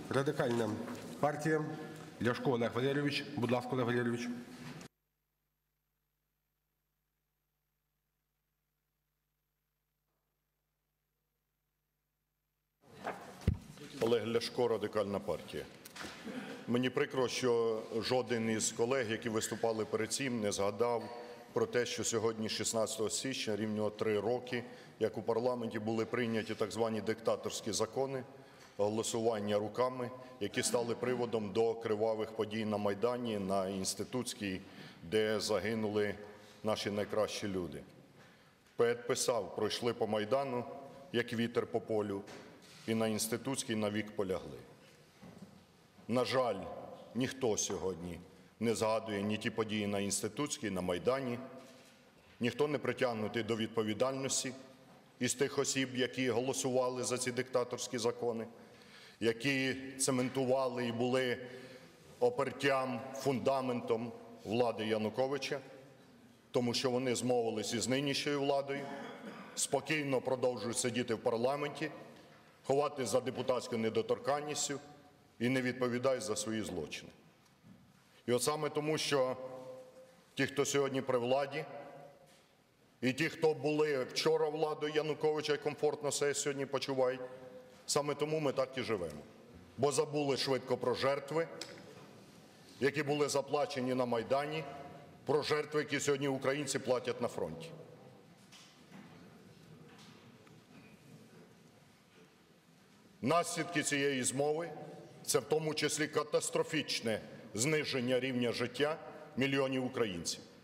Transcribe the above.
Радикальна партія. Ляшко Олег Валерійович. Будь ласка, Олег Валерійович. Олег Ляшко, Радикальна партія. Мені прикро, що жоден із колег, які виступали перед цим, не згадав про те, що сьогодні, 16 січня, рівно 3 роки, як у парламенті були прийняті так звані диктаторські закони, голосування руками, які стали приводом до кривавих подій на Майдані, на Інститутській, де загинули наші найкращі люди. Поет писав: пройшли по Майдану, як вітер по полю, і на Інститутській навік полягли. На жаль, ніхто сьогодні не згадує ні ті події на Інститутській, на Майдані, ніхто не притягнутий до відповідальності із тих осіб, які голосували за ці диктаторські закони, які цементували і були опертям, фундаментом влади Януковича, тому що вони змовились із нинішньою владою, спокійно продовжують сидіти в парламенті, ховати за депутатською недоторканністю і не відповідають за свої злочини. І от саме тому, що ті, хто сьогодні при владі, і ті, хто були вчора владою Януковича і комфортно себе сьогодні почувають, саме тому ми так і живемо. Бо забули швидко про жертви, які були заплачені на Майдані, про жертви, які сьогодні українці платять на фронті. Наслідки цієї змови – це в тому числі катастрофічне зниження рівня життя мільйонів українців.